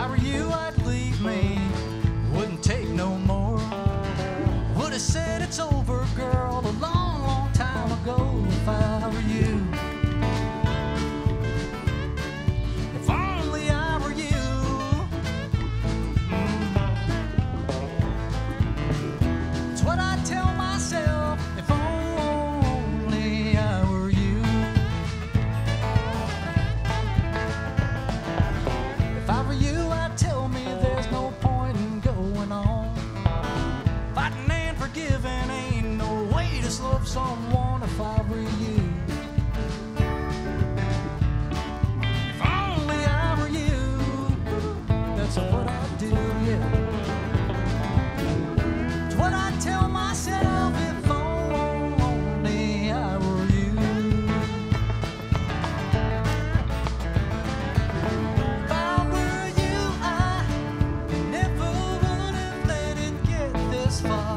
I were you, I'd leave me, wouldn't take no more. Would have said it's over, girl, a long, long time ago if I were you. If only I were you. It's what I tell myself, if only I were you. If I were you, I'd tell me there's no point in going on. Fighting and forgiving ain't no way to love someone if I were you. If only I were you, that's what I'd do, yeah. It's what I tell myself, if only I were you. If I were you, I never would have let it get this far.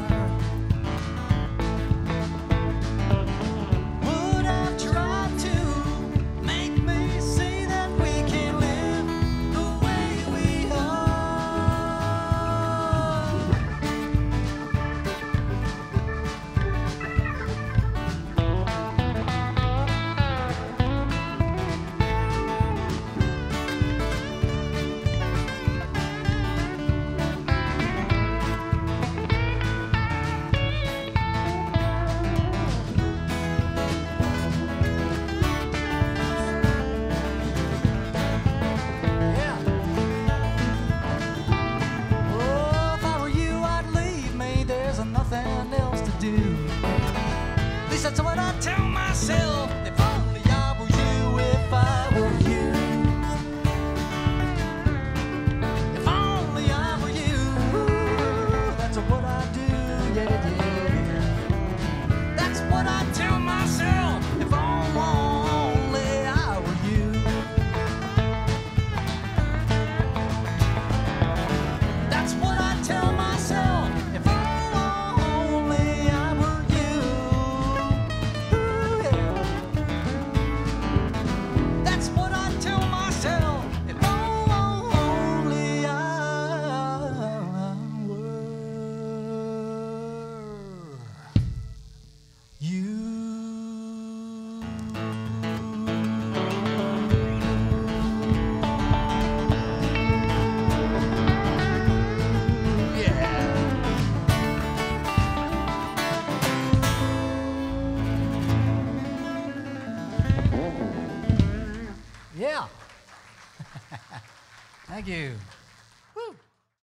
Would have tried to make me see that we can live the way we are. Yeah. Oh, if I were you, I'd leave me. There's nothing else to do. At least that's what I tell myself. If only I were you, if I were you. If only I were you. That's what I do, yeah, yeah. That's what I tell myself. If only I were you. That's what I tell myself, if only I were you. Ooh, yeah. That's what I tell myself, if only I were you. Yeah. Thank you.